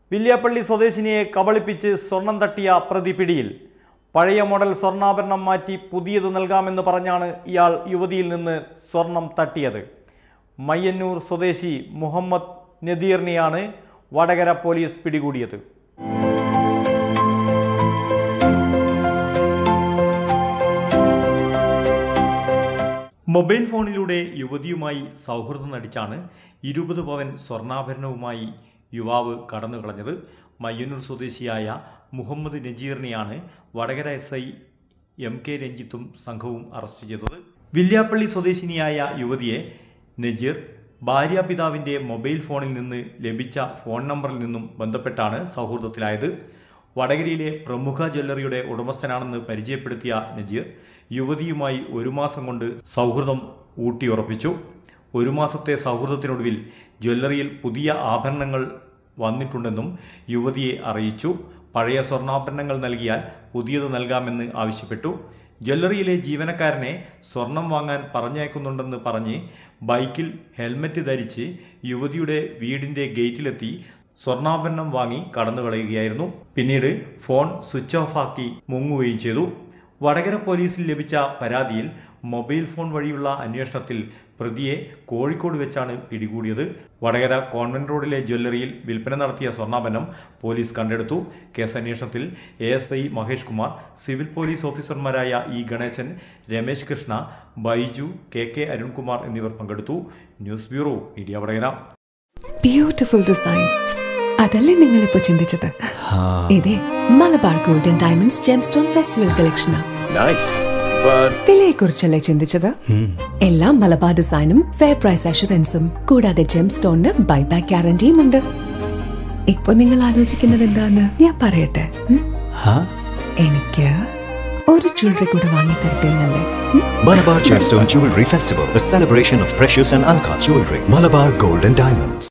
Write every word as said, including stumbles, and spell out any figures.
വില്യാപ്പള്ളി സ്വദേശിനിയെ കബളിപ്പിച്ച് സ്വർണം തട്ടിയ പ്രതി പിടിയിൽ. പഴയ മോഡൽ സ്വർണ്ണാഭരണം മാറ്റി പുതിയത് നൽകാമെന്ന് പറഞ്ഞാണ് ഇയാൾ യുവതിയിൽ നിന്ന് സ്വർണം തട്ടിയത്. മയ്യന്നൂർ സ്വദേശി മുഹമ്മദ് നദീറിനെയാണ് വടകര പോലീസ് പിടികൂടിയത്. മൊബൈൽ ഫോണിലൂടെ യുവതിയുമായി സൗഹൃദം നടിച്ചാണ് ഇരുപത് പവൻ സ്വർണ്ണാഭരണവുമായി യുവാവ് കടന്നുകളഞ്ഞത്. മയ്യന്നൂർ സ്വദേശിയായ മുഹമ്മദ് നജീറിനെയാണ് Vadakara S I M K രഞ്ജിത്തും സംഘവും അറസ്റ്റ് ചെയ്തത്. വില്യാപ്പള്ളി സ്വദേശിനിയായ യുവതിയെ നജീർ ഭാര്യാപിതാവിൻ്റെ മൊബൈൽ ഫോണിൽ നിന്ന് ലഭിച്ച ഫോൺ നമ്പറിൽ നിന്നും ബന്ധപ്പെട്ടാണ് സൗഹൃദത്തിലായത്. വടകരയിലെ പ്രമുഖ ജ്വല്ലറിയുടെ ഉടമസ്ഥനാണെന്ന് പരിചയപ്പെടുത്തിയ നജീർ യുവതിയുമായി ഒരു മാസം കൊണ്ട് സൗഹൃദം ഊട്ടിയുറപ്പിച്ചു. ഒരു മാസത്തെ സൗഹൃദത്തിനൊടുവിൽ ജ്വല്ലറിയിൽ പുതിയ ആഭരണങ്ങൾ വന്നിട്ടുണ്ടെന്നും യുവതിയെ അറിയിച്ചു. പഴയ സ്വർണ്ണാഭരണങ്ങൾ നൽകിയാൽ പുതിയത് നൽകാമെന്ന് ആവശ്യപ്പെട്ടു. ജ്വല്ലറിയിലെ ജീവനക്കാരനെ സ്വർണം വാങ്ങാൻ പറഞ്ഞയക്കുന്നുണ്ടെന്ന് പറഞ്ഞ് ബൈക്കിൽ ഹെൽമറ്റ് ധരിച്ച് യുവതിയുടെ വീടിൻ്റെ ഗേറ്റിലെത്തി സ്വർണ്ണാഭരണം വാങ്ങി കടന്നുകളയുകയായിരുന്നു. പിന്നീട് ഫോൺ സ്വിച്ച് ഓഫ് ആക്കി മുങ്ങുകയും ചെയ്തു. വടകര പോലീസിൽ ലഭിച്ച പരാതിയിൽ മൊബൈൽ ഫോൺ വഴിയുള്ള അന്വേഷണത്തിൽ പ്രതിയെ കോഴിക്കോട് വെച്ചാണ് പിടികൂടിയത്. വടകര കോൺവെന്റ് റോഡിലെ ജ്വല്ലറിയിൽ വിൽപ്പന നടത്തിയ സ്വർണ്ണാഭരണം പോലീസ് കണ്ടെടുത്തു. കേസ് അന്വേഷണത്തിൽ A S I Mahesh Kumar, civil police ഓഫീസർമാരായ E Ganesan, Ramesh Krishna, Baiju, K K Arunkumar എന്നിവർ പങ്കെടുത്തു. News bureau, media Vadakara. Beautiful design, അതല്ലേ നിങ്ങൾ ഇപ്പോൾ ചിന്തിച്ചത്? ഇതേ Malabar gold and diamonds gemstone festival കളക്ഷനാ. വിലയെ കുറിച്ചല്ലേ ചിന്തിച്ചത്? എല്ലാം മലബാർ ഡിസൈനും ഫെയർ പ്രൈസ് അഷുറൻസും കൂടാതെ ജെംസ്റ്റോണിന് ബൈബാക്ക് ഗ്യാരണ്ടിയും ഉണ്ട്. ഇപ്പൊ നിങ്ങൾ ആലോചിക്കുന്നത് എന്താന്ന് ഞാൻ പറയട്ടെ. എനിക്ക് ഒരു ജ്വല്ലറി കൂടെ വാങ്ങി തരട്ടെ എന്നല്ലേ? Malabar Gemstone Jewelry Festival, a celebration of precious and uncut jewelry. Malabar Gold and Diamonds.